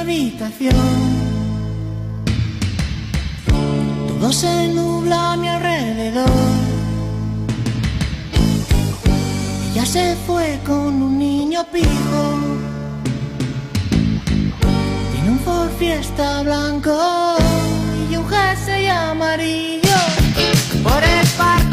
habitación. Todo se nubla a mi alrededor. Ella se fue con un niño pijo. Tiene un Ford Fiesta blanco y un jersey amarillo. Por el parque